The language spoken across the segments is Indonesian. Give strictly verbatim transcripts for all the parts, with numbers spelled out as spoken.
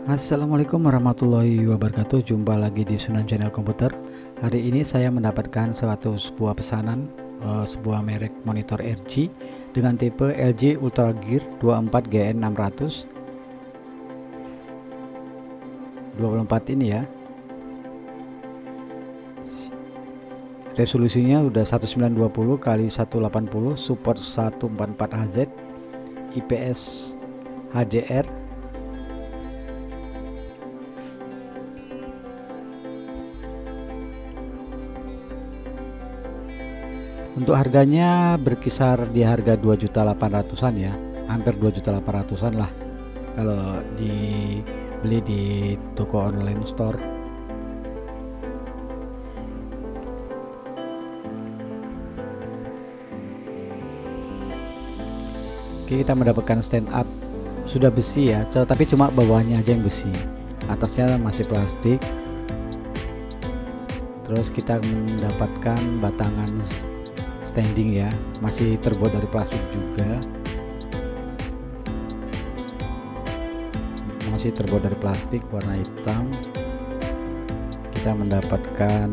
Assalamualaikum warahmatullahi wabarakatuh. Jumpa lagi di Sunan Channel Komputer. Hari ini saya mendapatkan suatu sebuah pesanan uh, sebuah merek monitor R G dengan tipe L G UltraGear dua puluh empat G N enam ratus dua puluh empat ini ya. Resolusinya udah seribu sembilan ratus dua puluh kali seratus delapan puluh, support seratus empat puluh empat H Z, I P S H D R. Untuk harganya berkisar di harga dua juta delapan ratusan ya, hampir dua juta delapan ratusan lah kalau dibeli di toko online store. Oke, kita mendapatkan stand up sudah besi ya, tapi cuma bawahnya aja yang besi, atasnya masih plastik. Terus kita mendapatkan batangan standing ya, masih terbuat dari plastik juga, masih terbuat dari plastik warna hitam. Kita mendapatkan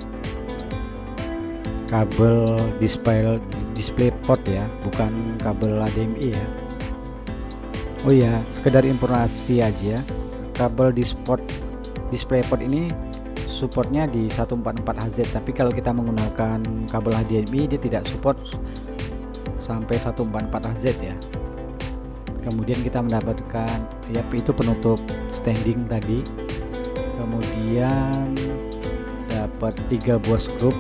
kabel display display port ya, bukan kabel H D M I ya. Oh ya, sekedar informasi aja, kabel disport display port ini supportnya di seratus empat puluh empat H Z, tapi kalau kita menggunakan kabel H D M I dia tidak support sampai seratus empat puluh empat H Z ya. Kemudian kita mendapatkan ya itu penutup standing tadi, kemudian dapat tiga buah skrup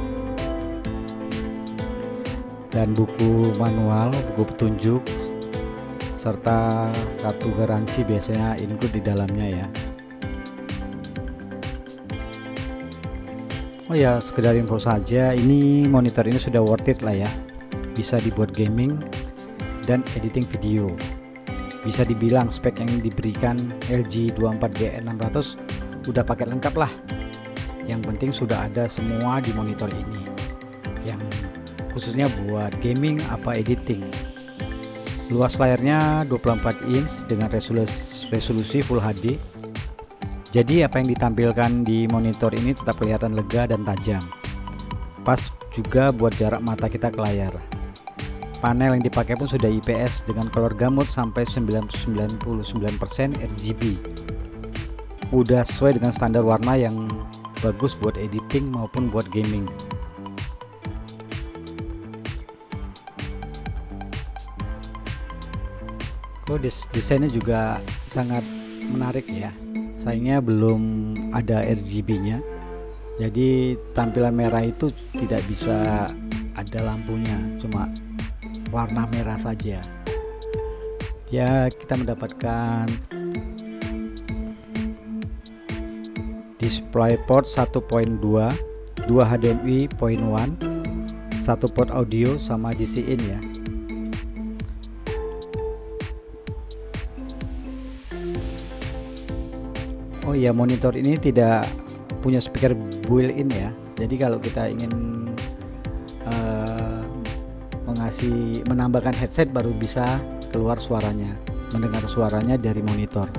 dan buku manual, buku petunjuk, serta kartu garansi biasanya include di dalamnya ya. Oh ya, sekedar info saja, ini monitor ini sudah worth it lah ya, bisa dibuat gaming dan editing video. Bisa dibilang spek yang diberikan L G dua puluh empat G N enam ratus udah paket lengkap lah. Yang penting sudah ada semua di monitor ini, yang khususnya buat gaming apa editing. Luas layarnya dua puluh empat inch dengan resolusi, resolusi Full H D. Jadi apa yang ditampilkan di monitor ini tetap kelihatan lega dan tajam. Pas juga buat jarak mata kita ke layar. Panel yang dipakai pun sudah I P S dengan color gamut sampai sembilan puluh sembilan koma sembilan persen R G B. Udah sesuai dengan standar warna yang bagus buat editing maupun buat gaming. Oh, des desainnya juga sangat menarik ya. Sayangnya belum ada R G B-nya, jadi tampilan merah itu tidak bisa ada lampunya, cuma warna merah saja. Ya, kita mendapatkan display port satu koma dua, dua H D M I point one, satu port audio sama D C in ya. Oh iya, monitor ini tidak punya speaker built-in ya. Jadi kalau kita ingin uh, mengasih menambahkan headset baru bisa keluar suaranya, mendengar suaranya dari monitor.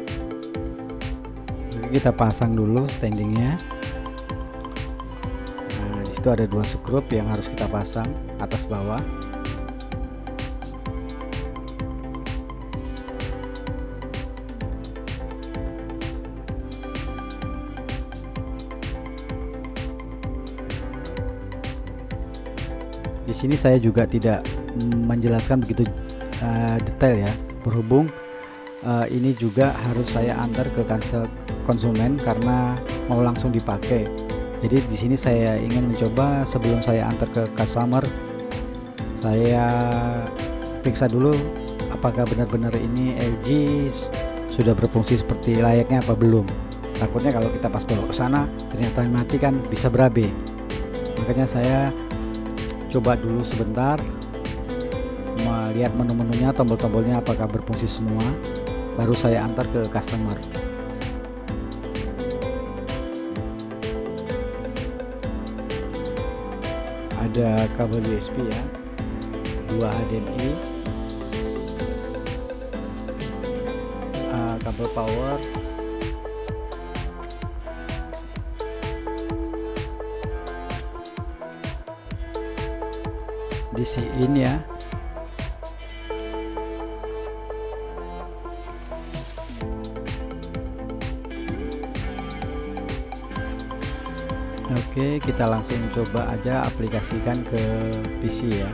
Jadi kita pasang dulu standingnya. Nah, disitu ada dua skrup yang harus kita pasang atas bawah. Di sini saya juga tidak menjelaskan begitu uh, detail ya, berhubung uh, ini juga harus saya antar ke kantor konsumen karena mau langsung dipakai. Jadi di sini saya ingin mencoba sebelum saya antar ke customer, saya periksa dulu apakah benar-benar ini L G sudah berfungsi seperti layaknya apa belum. Takutnya kalau kita pas bawa ke sana ternyata mati kan bisa berabe. Makanya saya coba dulu sebentar melihat menu-menunya, tombol-tombolnya apakah berfungsi semua, baru saya antar ke customer. Ada kabel U S B ya, dua H D M I, uh, kabel power, disiin ya. Oke, kita langsung coba aja aplikasikan ke P C ya.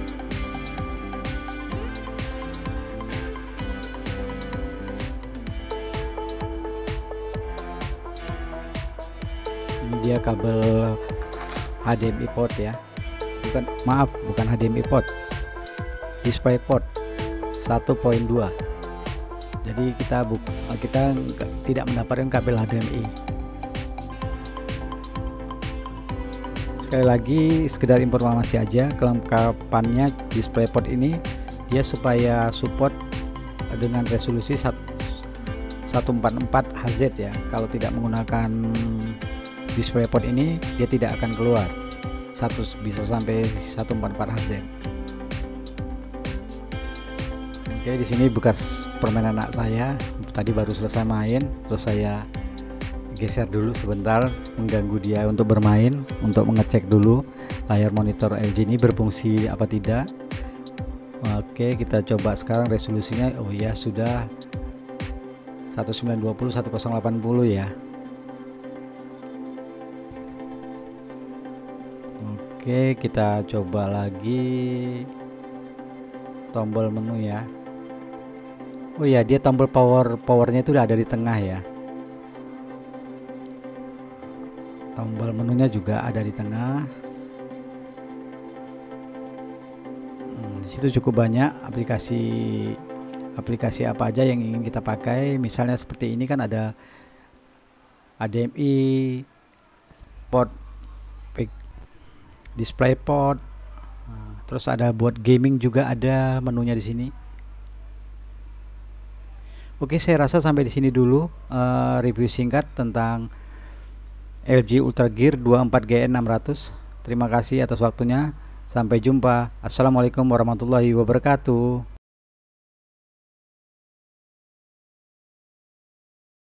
Ini dia kabel H D M I port ya. Bukan, maaf, bukan H D M I port. Display port satu koma dua. Jadi kita buk kita tidak mendapatkan kabel H D M I. Sekali lagi sekedar informasi aja, kelengkapannya DisplayPort ini dia supaya support dengan resolusi seratus empat puluh empat H Z ya. Kalau tidak menggunakan DisplayPort ini dia tidak akan keluar. Satu bisa sampai seratus empat puluh empat H Z. Oke, di sini bekas permainan anak saya. Tadi baru selesai main, terus saya geser dulu sebentar, mengganggu dia untuk bermain, untuk mengecek dulu layar monitor L G ini berfungsi apa tidak. Oke, kita coba sekarang resolusinya. Oh ya, sudah seribu sembilan ratus dua puluh kali seribu delapan puluh ya. Oke, kita coba lagi tombol menu ya. Oh ya, dia tombol power powernya itu udah ada di tengah ya. Tombol menunya juga ada di tengah. Hmm, disitu cukup banyak aplikasi aplikasi apa aja yang ingin kita pakai. Misalnya seperti ini kan ada H D M I port, DisplayPort, nah, terus ada buat gaming juga ada menunya di sini. Oke, saya rasa sampai di sini dulu uh, review singkat tentang L G UltraGear dua puluh empat G N enam ratus. Terima kasih atas waktunya. Sampai jumpa. Assalamualaikum warahmatullahi wabarakatuh.